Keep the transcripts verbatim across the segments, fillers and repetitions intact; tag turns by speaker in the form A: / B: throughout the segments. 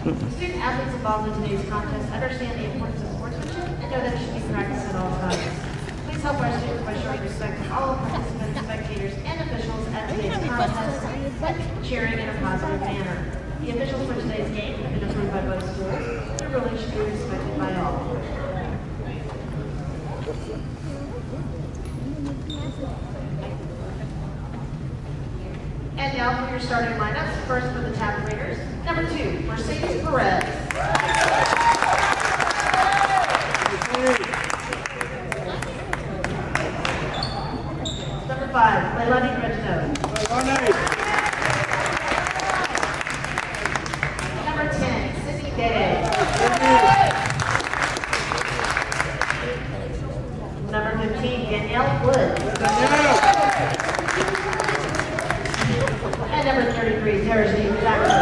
A: Student athletes involved in today's contest understand the importance of sportsmanship and know that it should be practiced at all times. Please help our students by showing respect to all participants, spectators, and officials at today's contest with cheering in a positive manner. The officials for today's game have been approved by both schools and really should be respected by all. And now for your starting lineups. First for the Tap Raiders, number two, Mercedes Perez. Number five, Leilani Reginald. Number ten, Sydney Dede. Number fifteen, Danielle Wood. And number thirty-three, Tereshine Jackson.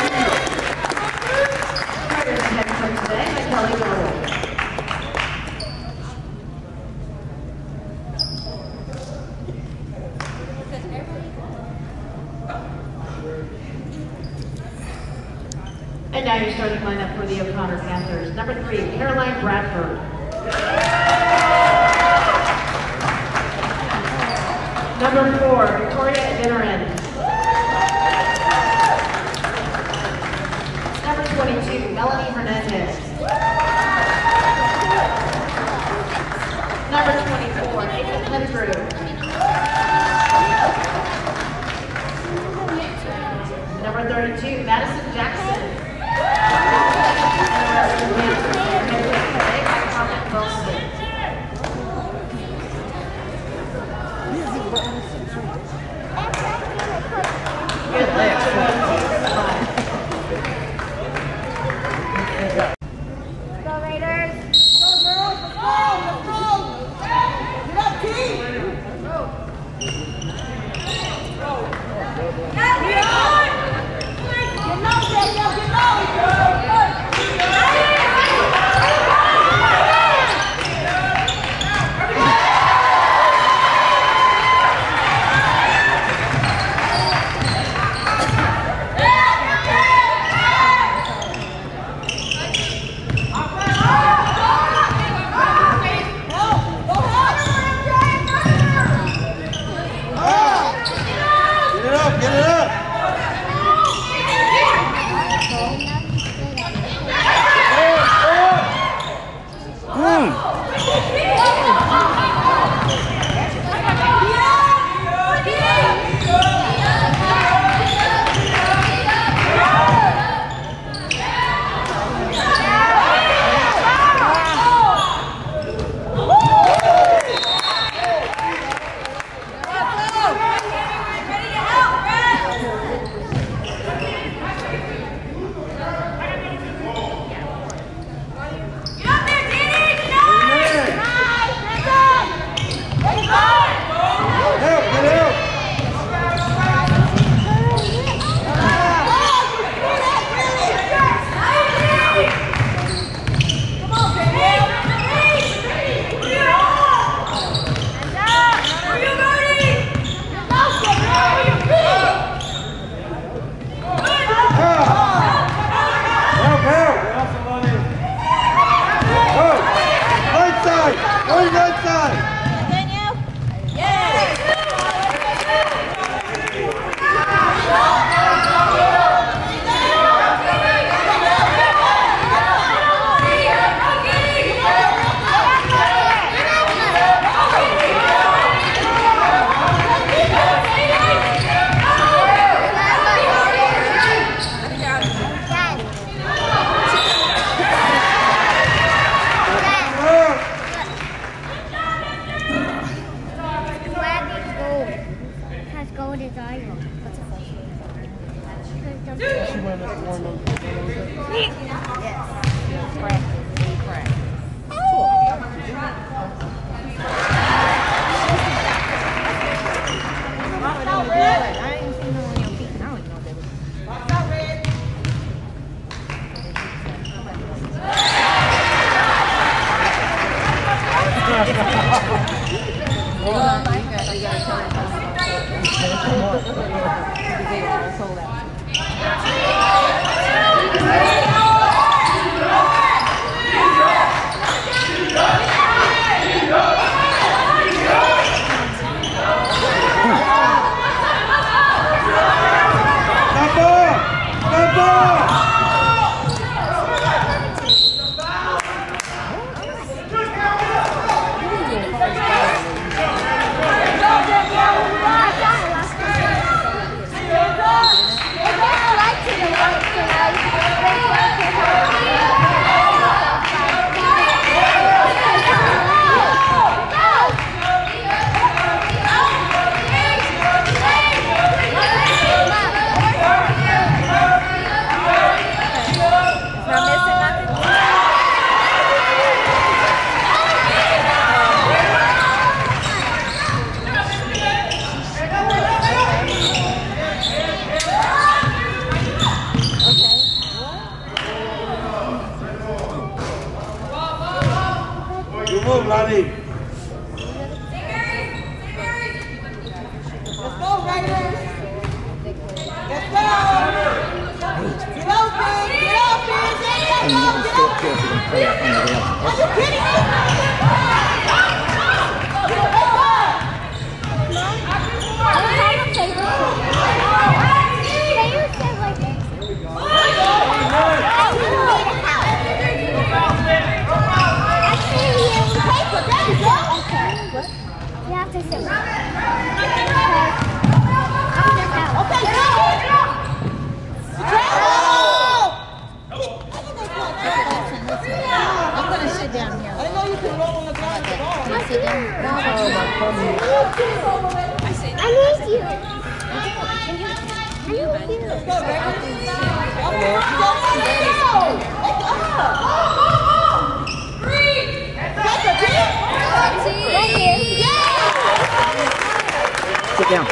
A: Starters and head coach today by Kelly Gordon. And now your starting lineup for the O'Connor Panthers. Number three, Caroline Bradford. Number four, Victoria Dinnerin. Number twenty-two, Melanie Hernandez. Number twenty-four, Nathan Pettigrew. Number thirty-two, Madison Jackson. And the rest of the Panthers are head coach today by Colin Wilson. Good luck to both teams.
B: Go Raiders! Go girls! Let's go! Let's go! Get up, team! Get low, Danielle! Get low!
C: Sold out.
B: Are you kidding me?
C: You have to sit. Okay,
D: I'm gonna sit down here.
B: I know you can roll on the ground.
D: Can I sit down?
C: I need you. I need you.
B: Let's go, baby.
C: Right here.
E: Sit down.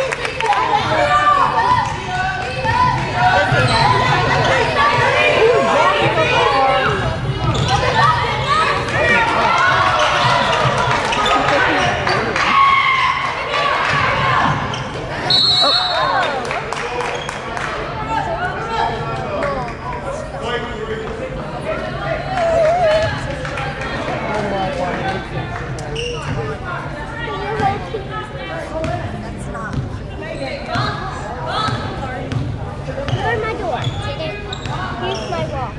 C: Here's my door. Here's my wall.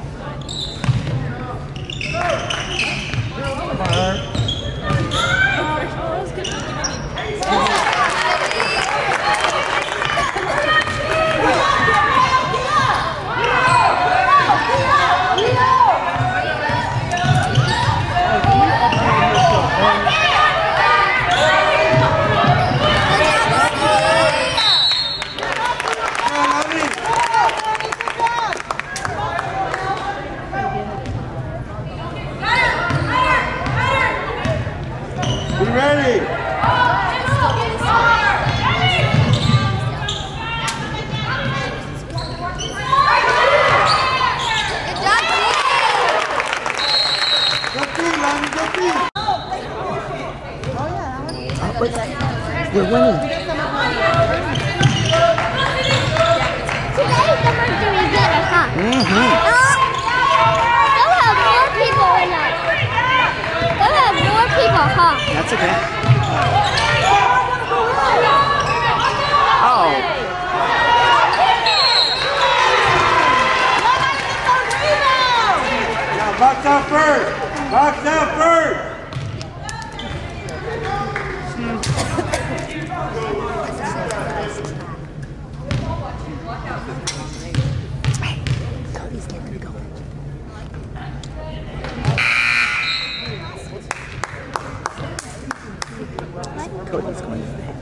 F: We ready?
E: We're winning.
C: Today's the Mercury dinner, huh?
E: Mm-hmm.
C: They'll have more people or not? They'll have more people, huh?
E: That's okay. Oh.
F: Now box out first. Box out first.
E: Cody's going to bed.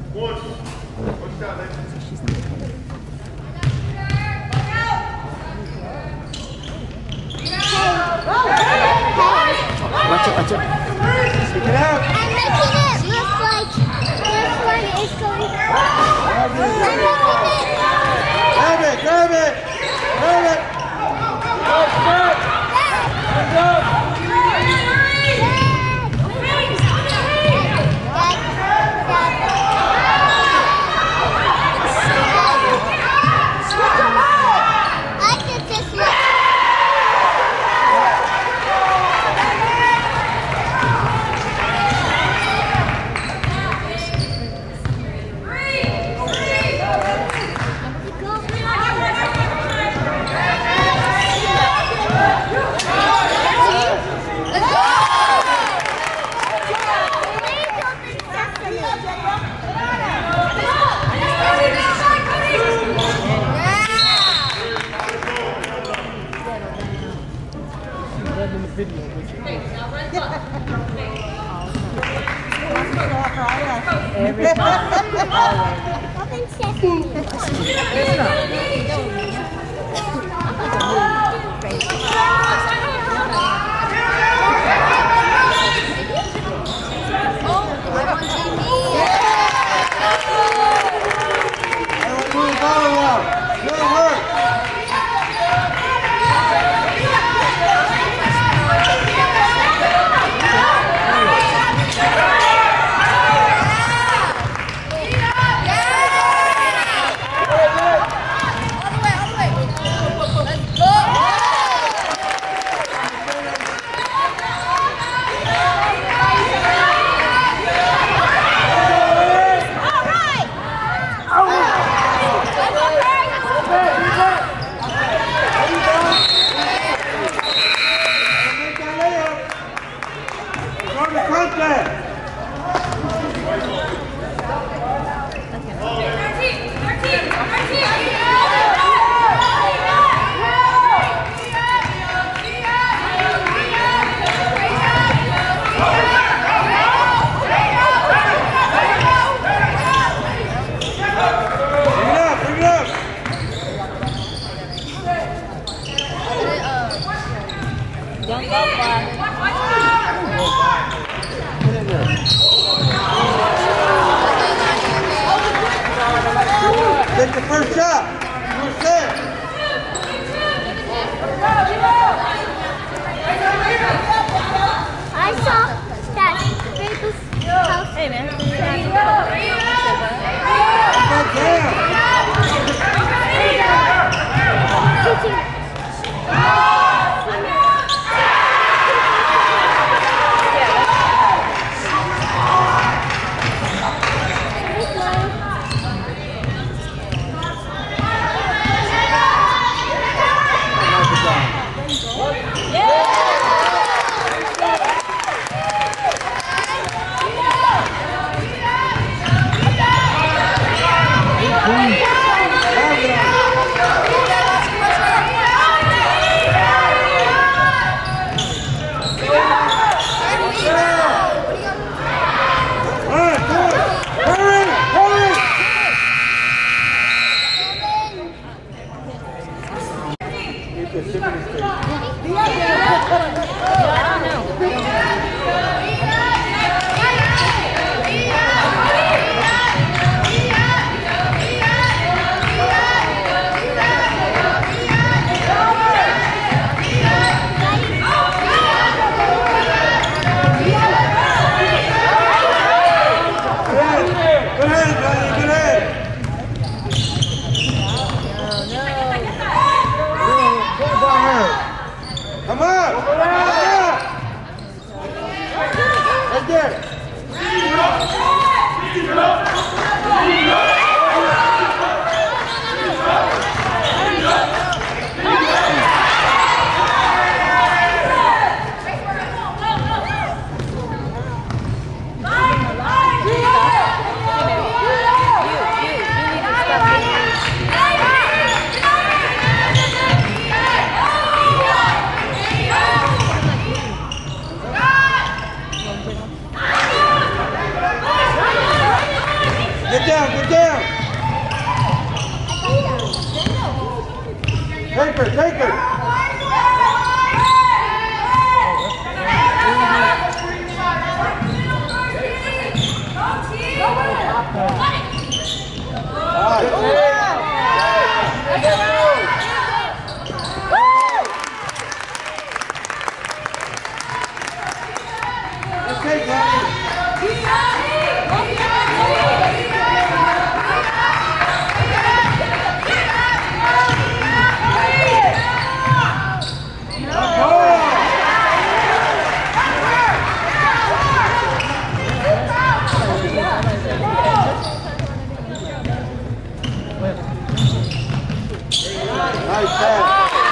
E: She's not coming. Watch it, watch it.
F: Stick it out.
C: I'm making it look like this one is going. I'm making it.
F: Grab it, grab it. Grab it.
C: I can just look.
D: Every time. Always.
C: Open sesame.
F: Move the ball around. Good work. stop. You're set.
C: I saw that Rapus house. Hey, man.
F: Back down. Come on! Come on! Right there! Get down, get down! Take her, take her! Let's take that. Nice pass.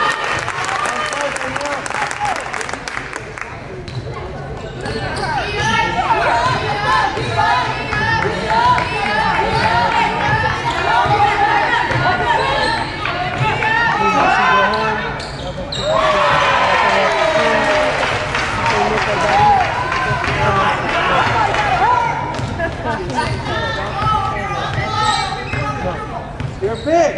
F: You're big.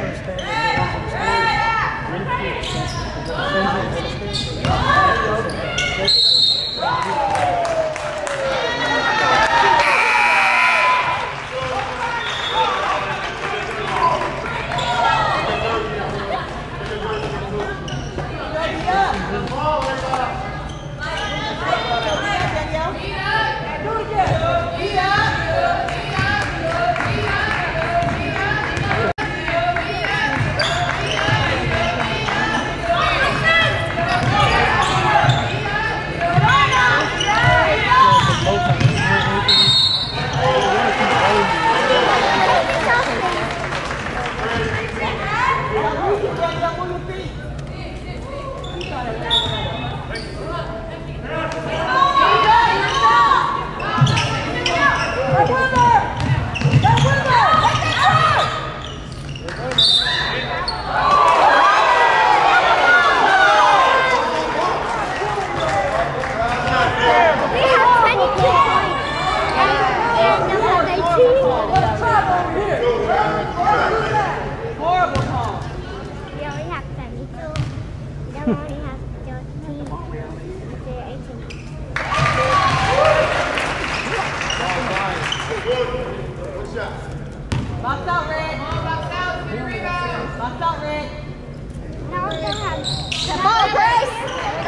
C: Come on, Grace.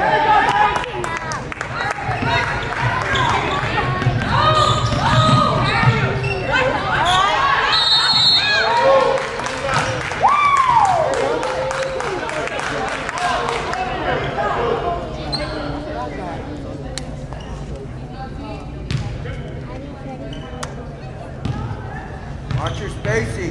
F: Watch your spacing.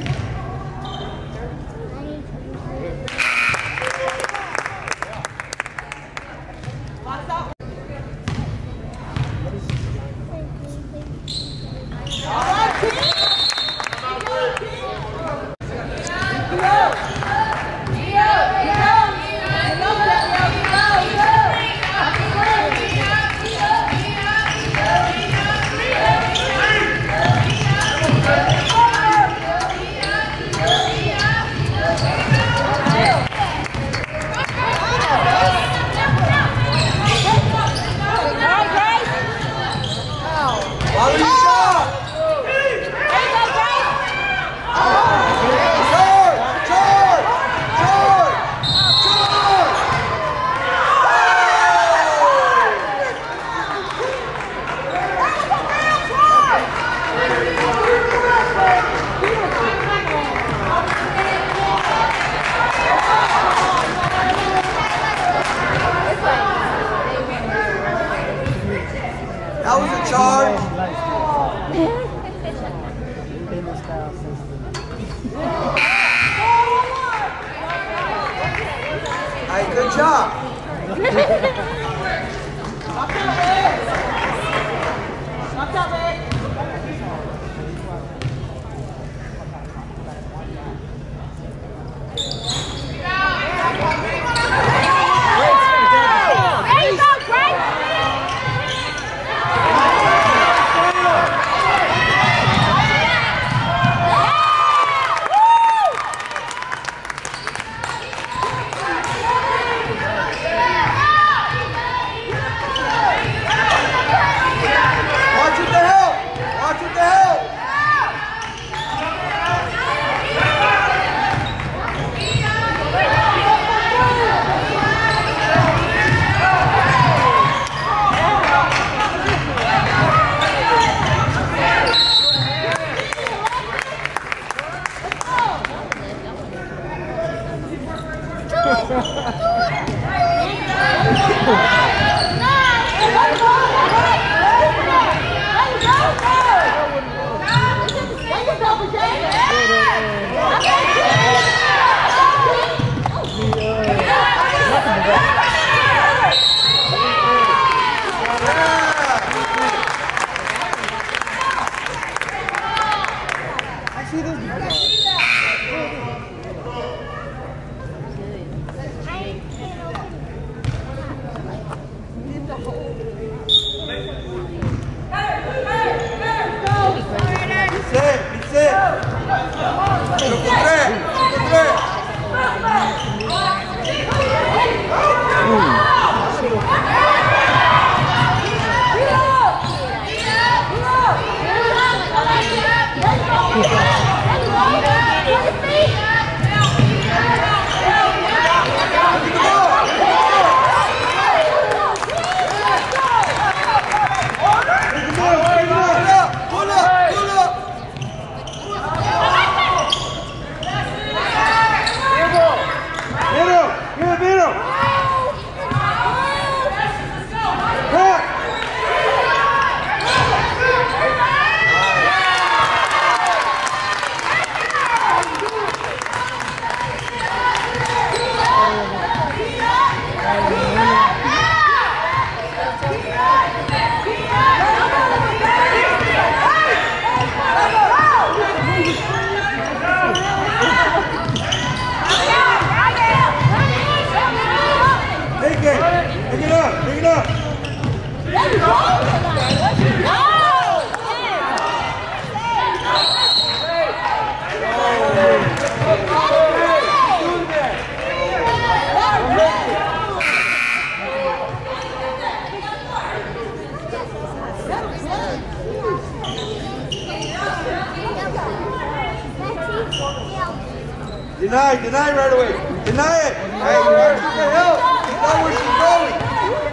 F: Follow your shot! Charge! Charge! Charge! Charge! That was a charge. Hey, good job. Watch it to help. Watch it to help. Deny, deny right away. Deny it. Hey, where's the help? You know where she's going.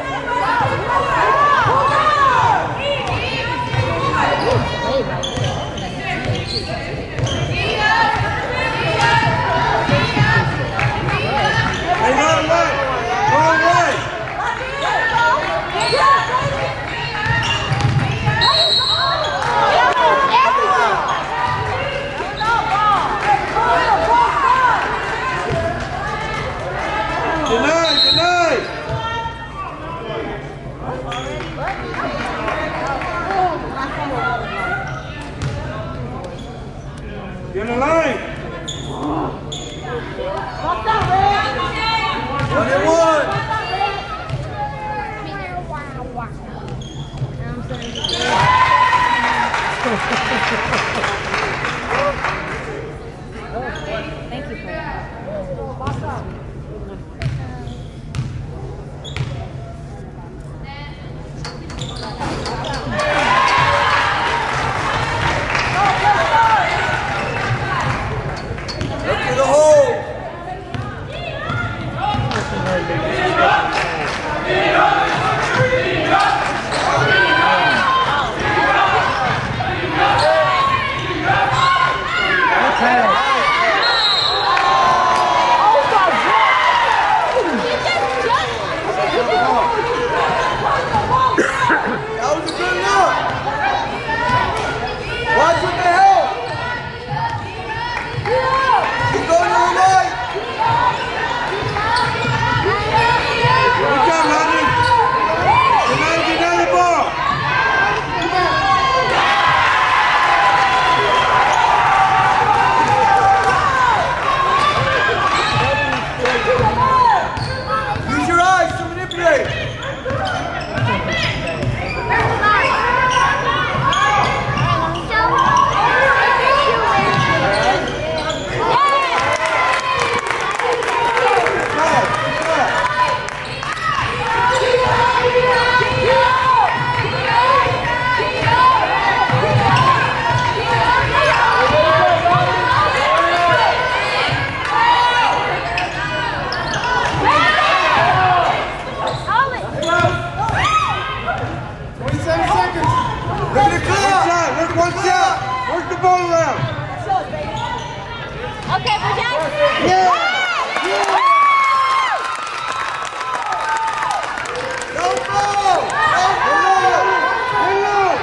F: Hey, wrong way. Wrong way. Deny, deny. Get in the line. One and one.
D: Thank you for that.
F: Look to the hole. That was a good look. Watch with the help. Keep going to the right. Good job, Lonnie. Deny, deny the ball. Use your eyes to manipulate. twenty-seven seconds. Look at the clock. One shot. Look, one shot. Work the ball around.
C: Okay, for Jackson.
F: Yeah. No ball. No ball. Hello.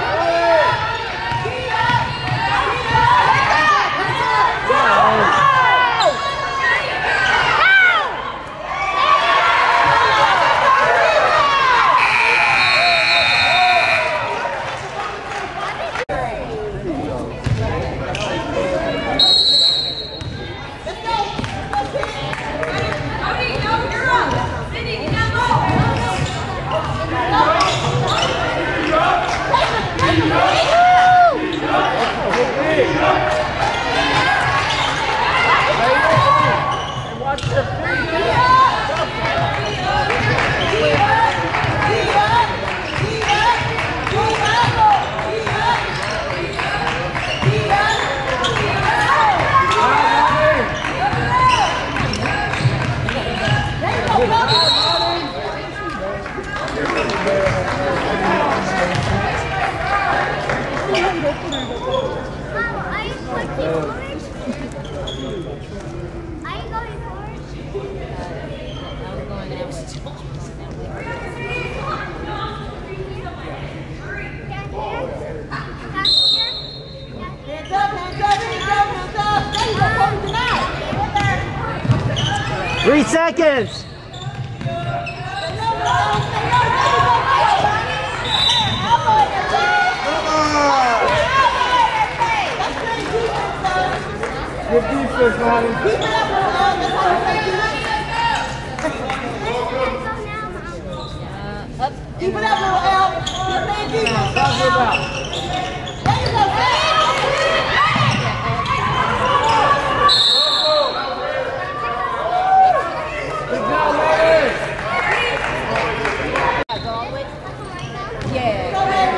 E: Three seconds.
F: Good defense, Lonnie.
B: Keep it up, little L. Keep playing defense. There you go,
D: Yeah.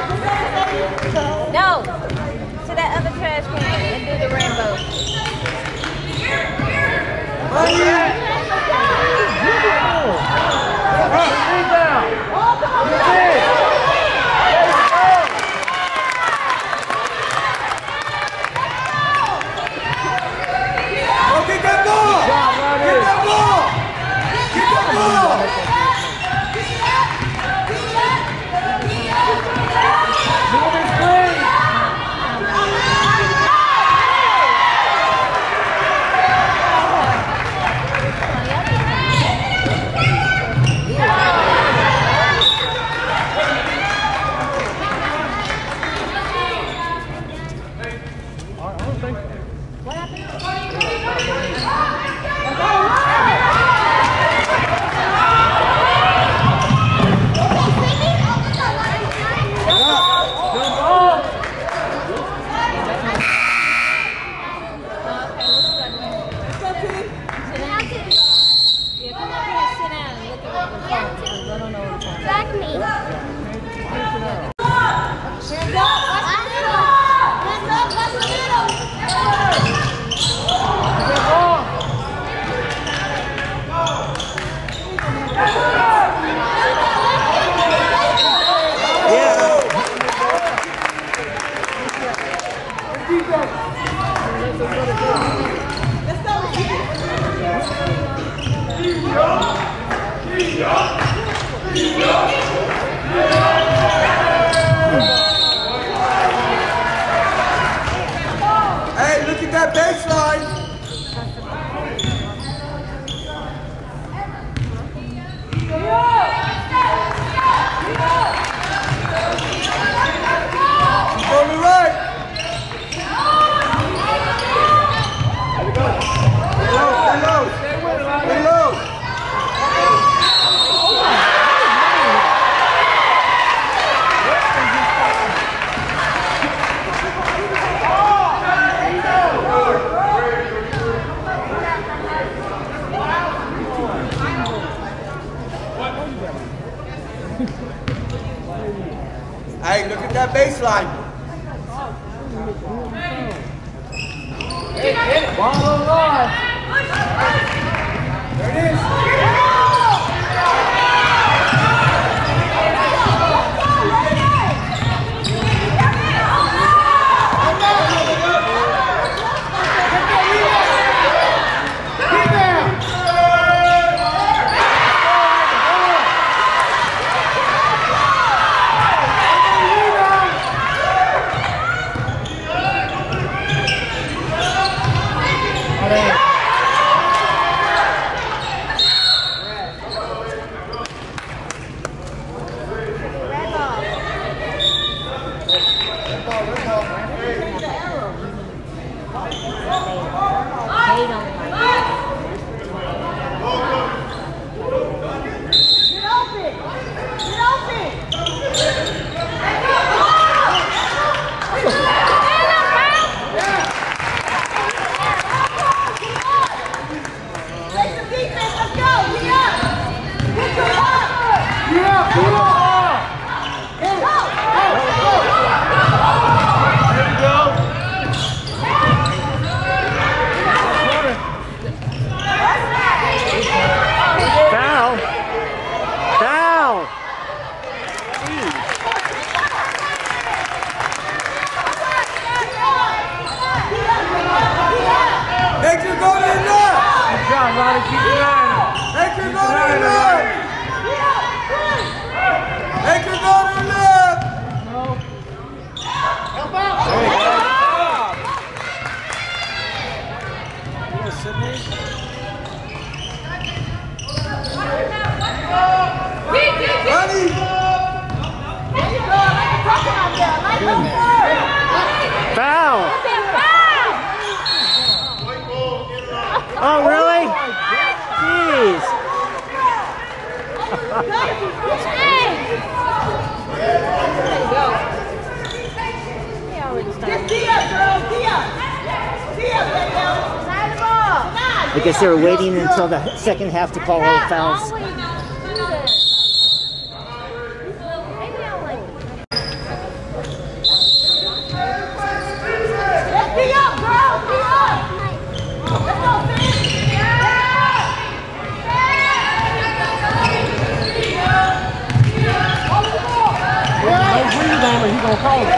D: No. To that other trash can and do the rainbow.
F: Hey, look at that baseline. Keep on the right. Stay low, stay low. Stay low. Hey, look at that baseline. Hey, hit it. Ball on line. There it is.
E: Foul! Oh, really? Jeez. I guess they were waiting until the second half to call all fouls.
F: He's gonna call it.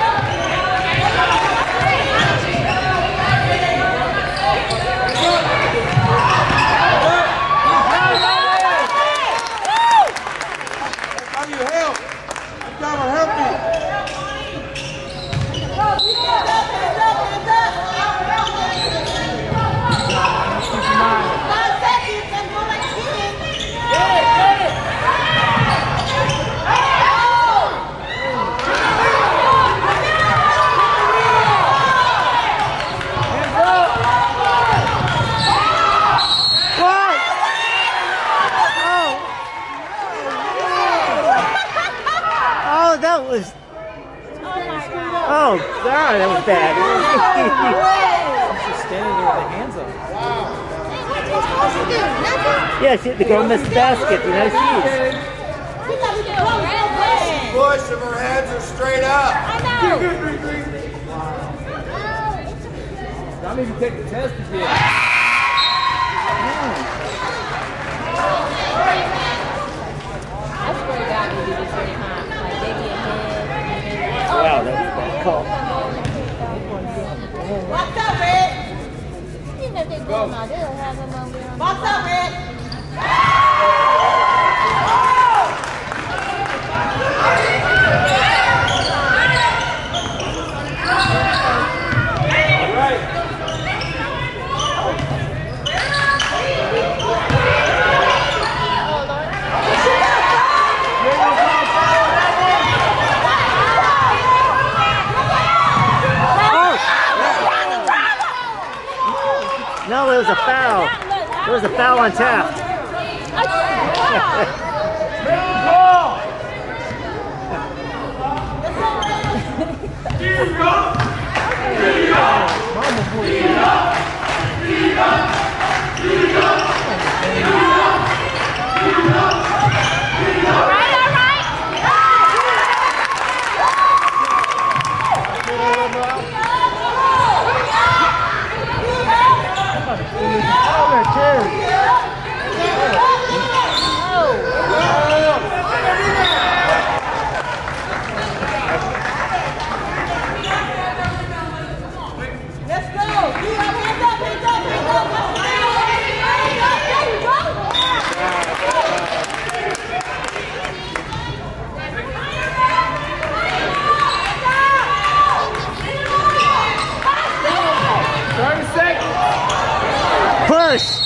E: That was. Oh God, that was bad.
D: She's standing there with the hands up.
C: Wow.
E: Yeah, she, the girl missed the basket. You know, she's.
F: Push if her hands are straight up.
D: I need to take the test again.
C: I swear to God, you do this every time. Like, they get hit.
E: Wow, that was a bad call.
B: What's up, Red?
C: You know they're going on. They'll have them over there.
B: What's up, Red?
E: was a foul. There was a foul on Taft. Push!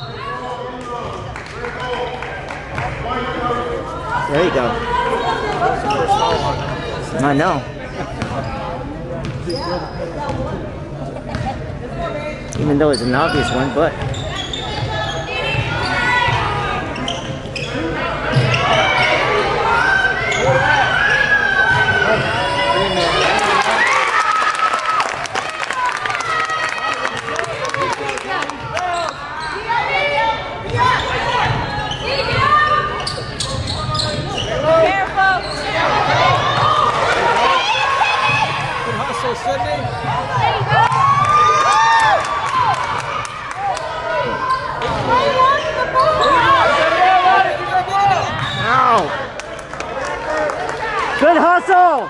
E: There you go. I know. Even though it's an obvious one, but good hustle!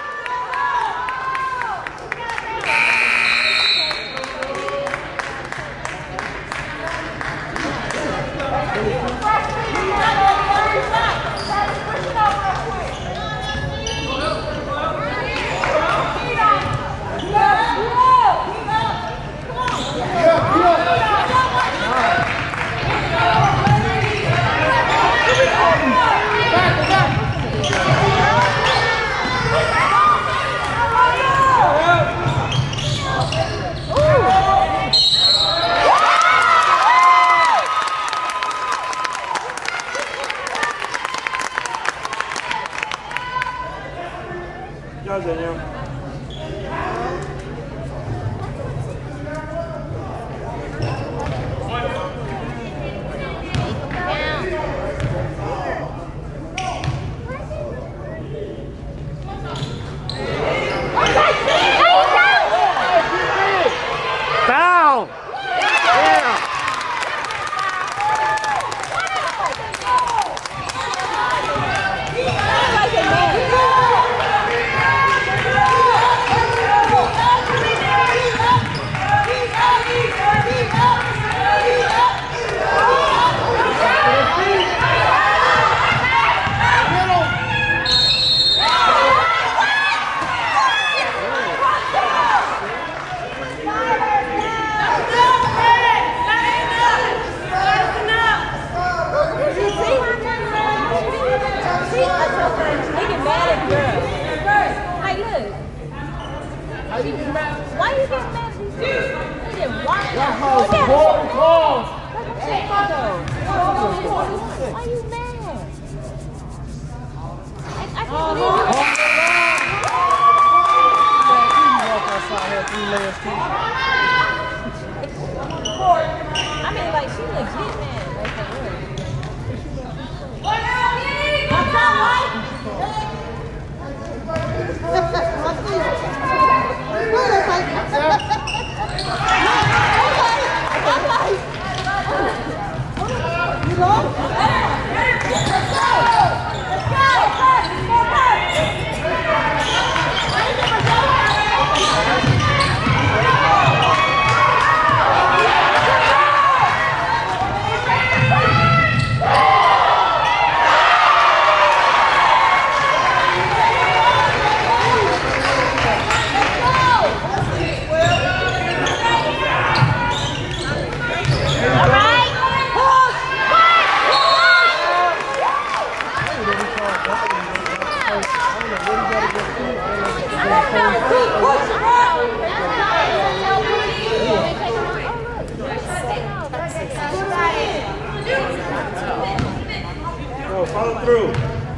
B: Why you getting mad? They didn't want to. Why you mad? I, I can't believe you. I mean, like, she legit mad. Like, for real.
C: All right.
F: follow through.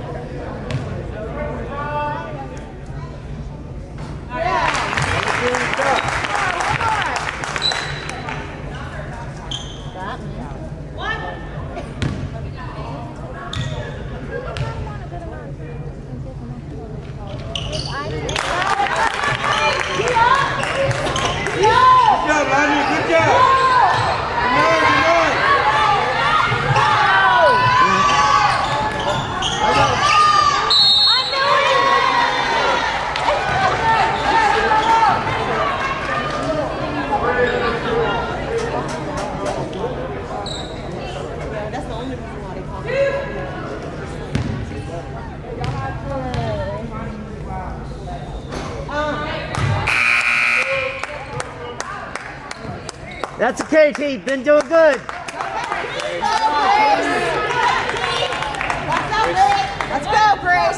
F: Good job, Lonnie. Good job. Good night, good night.
B: That's the only reason why they call it.
E: That's okay, T. Been doing good.
B: Let's go, Grace.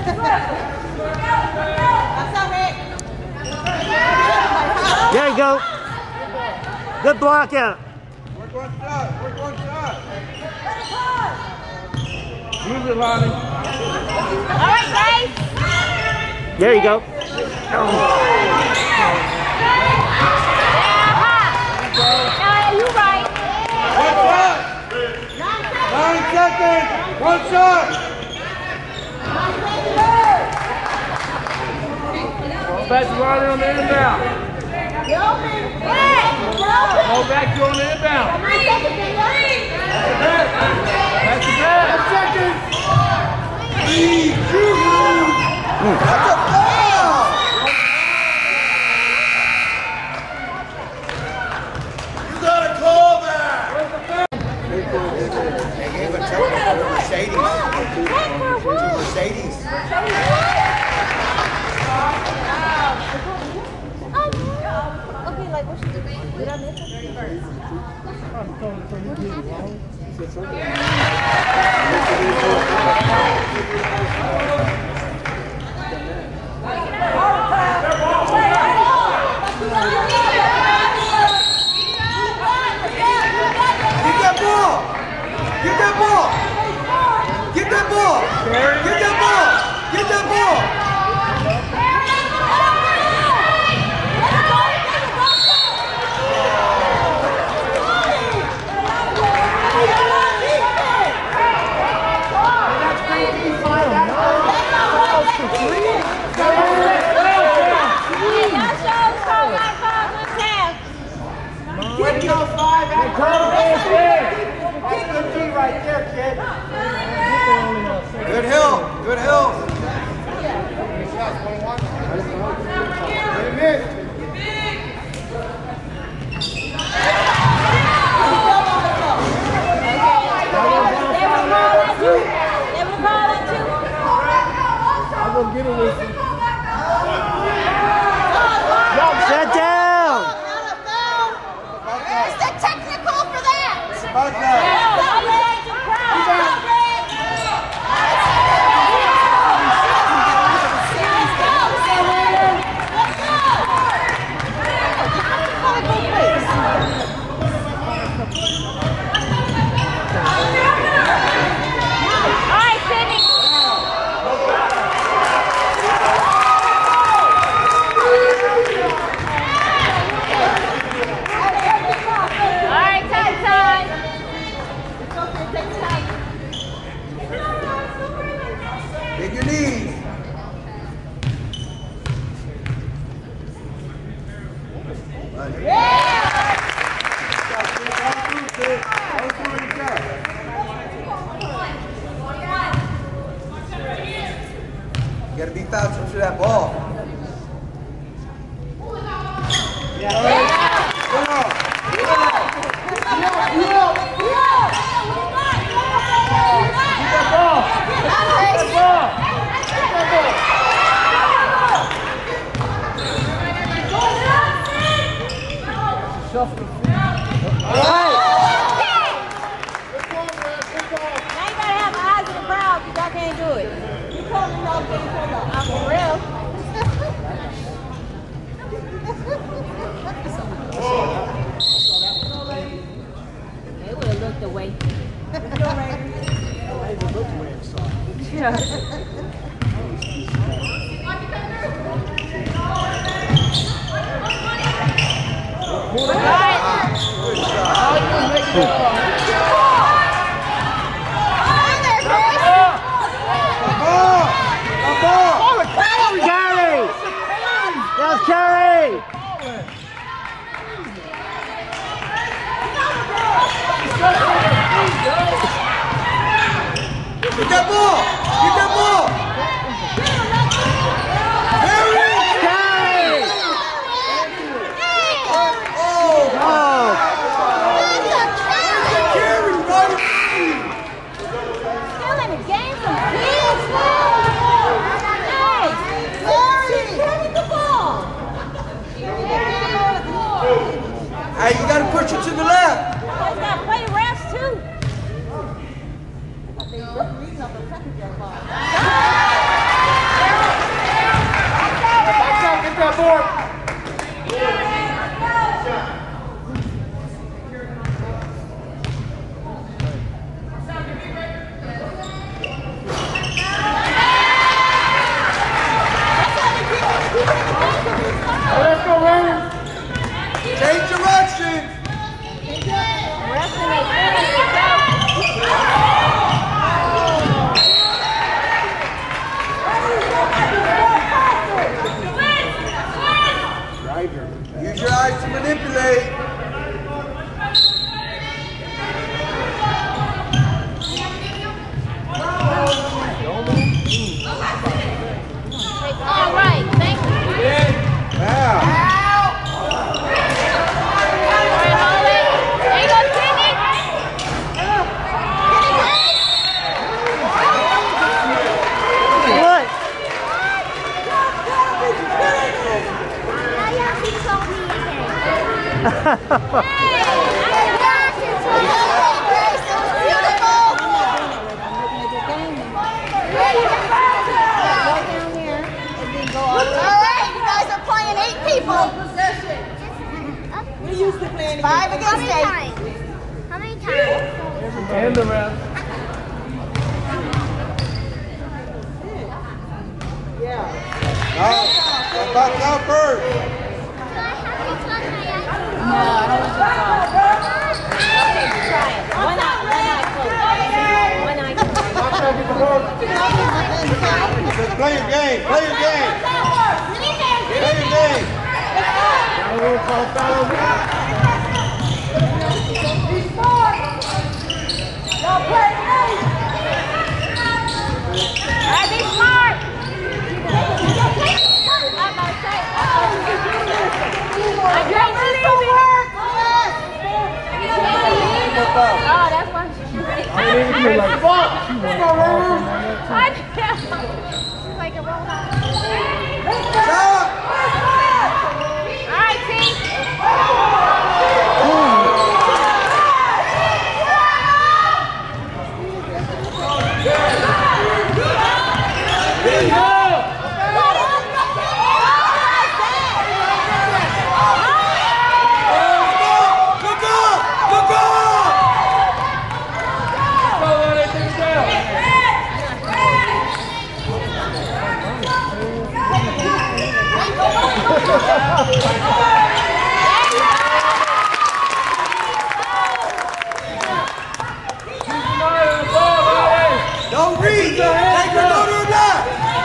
B: Let's go, Rick.
E: There you go. Good block out.
F: Work one shot. Work one shot.
D: Use it, Lonnie.
C: All right, guys.
E: There you go.
C: Now, you right.
F: One shot. Nine seconds. One shot.
D: Go back to Lonnie on the inbound. Go back to on the inbound. That's the best.
F: Three, two. That's a foul. You gotta call that. They gave a technical to Mercedes. To Mercedes.
C: Okay, like, what should we do? Did I miss it?
F: Get that ball! Get that ball! Get that ball! Get that ball! Get that ball! Way to go, five! That's good D right there, kid. Good hill, good hill. Good miss.
D: I'm gonna get it with you.
E: Set down.
C: Where's the technical for that?
F: About that. Take your knees. You gotta be faster to that ball.
C: They would have looked away.
E: Carry! That's carry!
F: Get that ball! Get that ball! Harry!
E: Carry!
F: Oh!
E: Oh!
F: Carry, right?
C: Still in the game, some kids, man. Hey, she's carrying the ball.
F: Hey, you gotta push it to the left.
C: He's got to play refs too.
D: Get that board. Let's go, Ravens.
F: Change direction.
C: Wrestling is ready to go.
F: Use your eyes to manipulate.
C: All right, thank you.
F: Now.
C: There you go, Sydney.
E: What?
B: Alright, you guys are playing eight people.
C: We used to play
B: Five against eight.
C: How many times?
D: And the ref.
F: No. Back out first.
C: One eye, one eye closed. One eye closed.
F: Just play your game. Play your game. Play your game.
C: Alright, be smart. I'm about to say, I can't believe it. Oh, that's one.
D: I didn't even feel like fuck.
C: I can't. It's like a roll out.
F: Shot.
C: All right, team.
D: Here you go.
F: Look up. Look up.
D: Go, Lenny, take it down.
F: Don't read. Take your go to the left.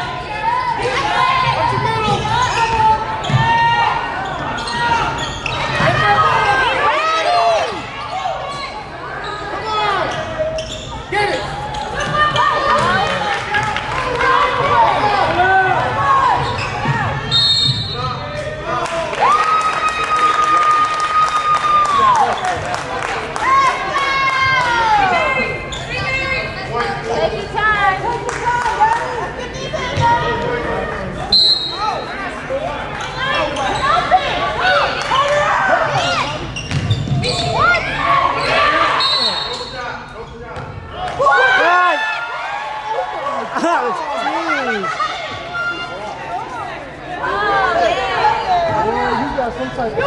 C: Take your time.
E: God! Ouch! Jeez!
D: You got some type of
F: Go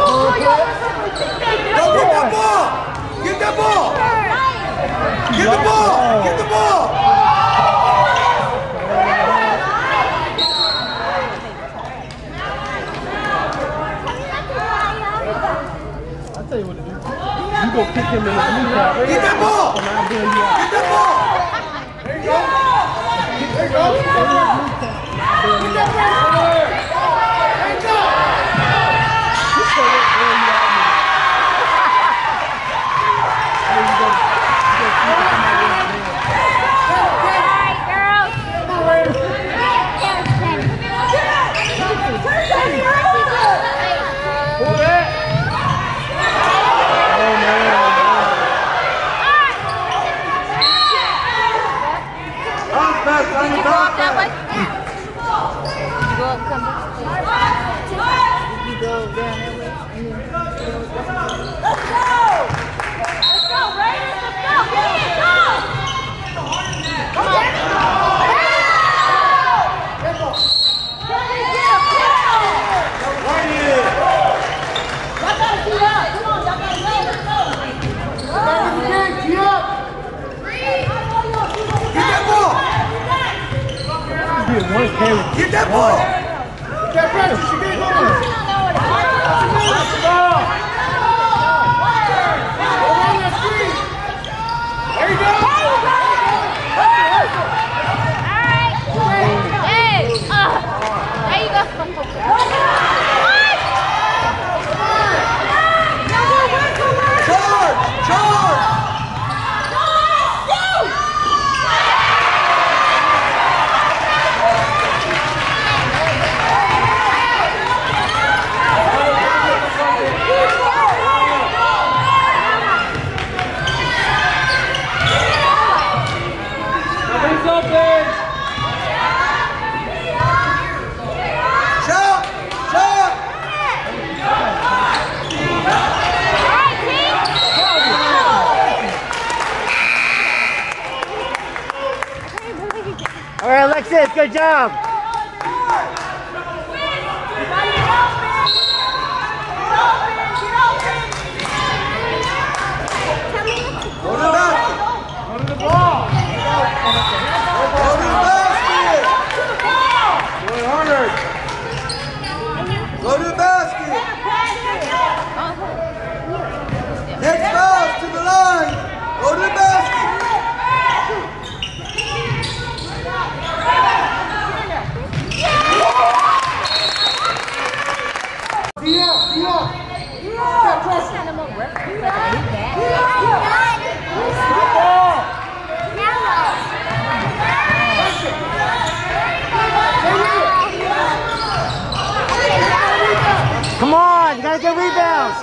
F: get that ball. Get that ball. Get the ball. Get the ball. Get that ball! Get that pressure, she get it on! There you go!
C: There you go.
F: Charge! Charge!
E: All right, Alexis, good job.
F: Go to the basket. Go to the ball. Go to the basket. Go harder. Go to the basket. Next foul to the line. Go to the basket.
E: Come on, you gotta get rebounds.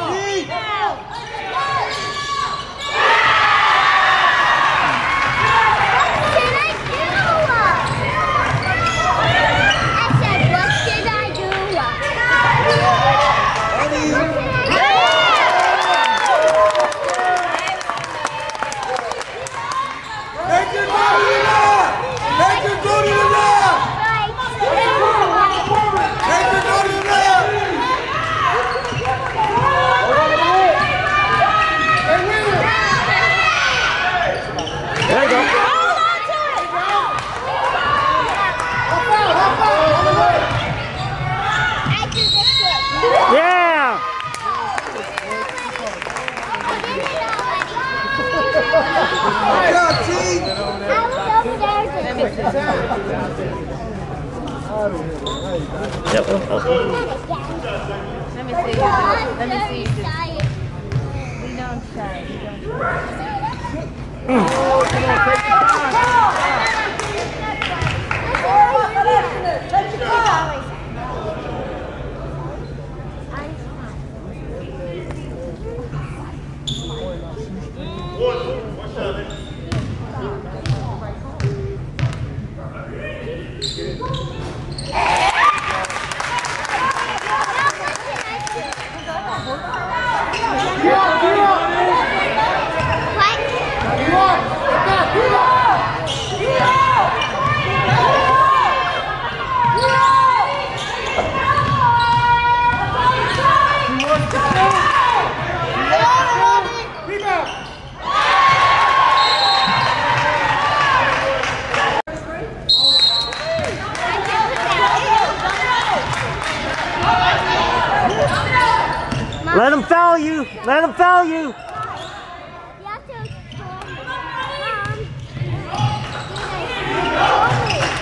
E: Yeah!
C: Let me see you. Let me see you. We don't shy. We don't shy.
D: Oh, come on, take your time.
E: Let him foul you. Let him foul you.
C: You have to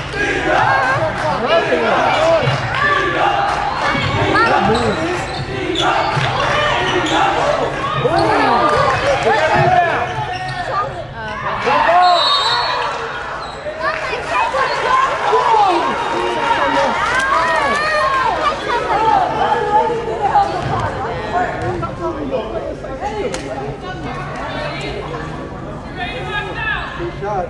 F: shot.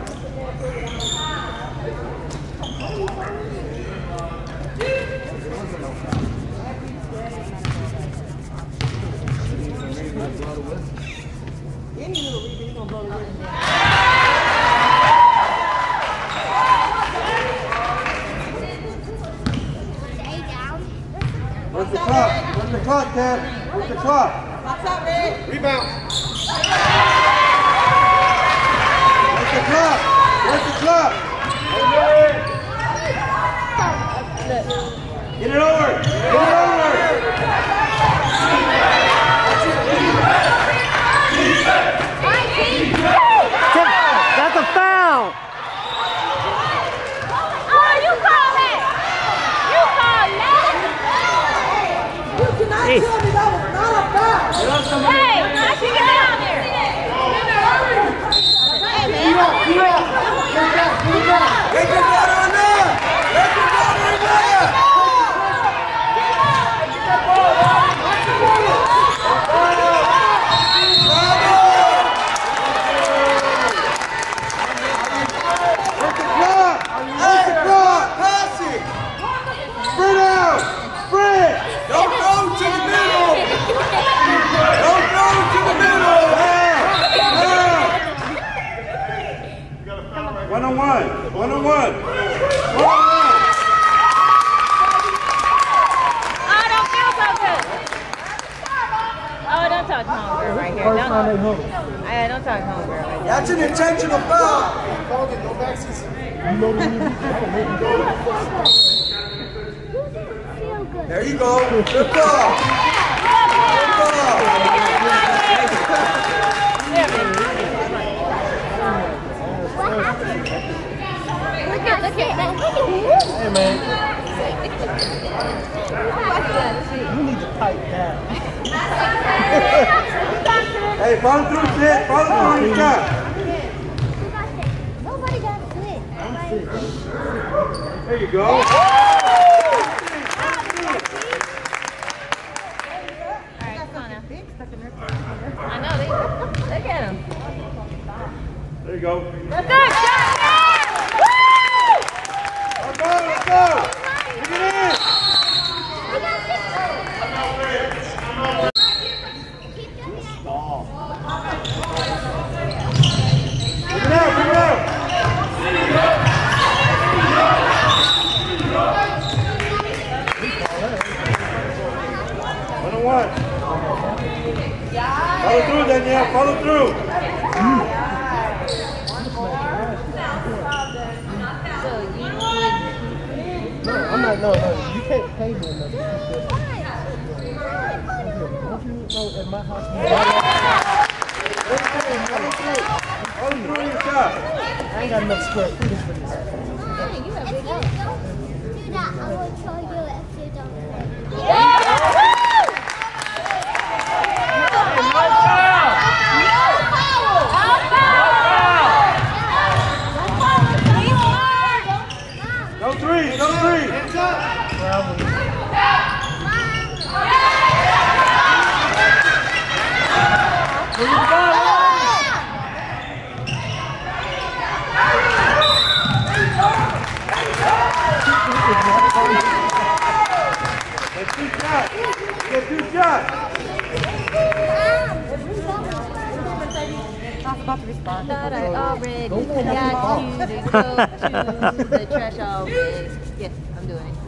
B: Any little reason, you're gonna blow the whistle.
F: Where's the clock? Where's the clock, Ted? Where's the clock?
B: Box out, Red.
F: Rebound. Where's the clock? Where's the clock? Get it over. Get it over.
E: That's a foul!
C: Oh, you call it! You call that!
B: You cannot
E: Hey.
B: tell me that was not a foul.
C: Hey, I should get down there. Hey, man.
F: Get your daughter in there. Get your daughter in there. Where's the clock? Where's the clock? Pass it. Spread out. Spread. Don't go to the middle. Don't go to the middle. Now. Now. One on one. One on one. One on one.
C: Oh, don't feel so good. Oh, don't talk to homegirl right here. Don't, hey, don't talk to homegirl right there.
F: That's an intentional foul. There you go. Good ball. Good ball.
C: Look at, look at,
D: Hey, man. You need to tighten down.
F: Hey, follow through, Sid. Follow through your shot.
C: Nobody got quit.
F: There you go.
C: Alright, come on now. I know, they, look at him.
F: There you go.
C: Good shot, man! Woo!
F: Let's go, let's go. Get it in. Bring it out, bring it out. One on one. Follow through, Danielle. Follow through.
D: No, I'm not, no, no, you can't pay me enough. Don't you know at my house, you
F: Follow through your shot.
D: I ain't got enough square footage for this.
C: Dang, you have big house.
G: Do that, I will show you if you don't play.
C: Yeah!
F: No three, no three. Get two shots. Get two shots.
C: Thought I already got you to go to the trash always. Yes, I'm doing it.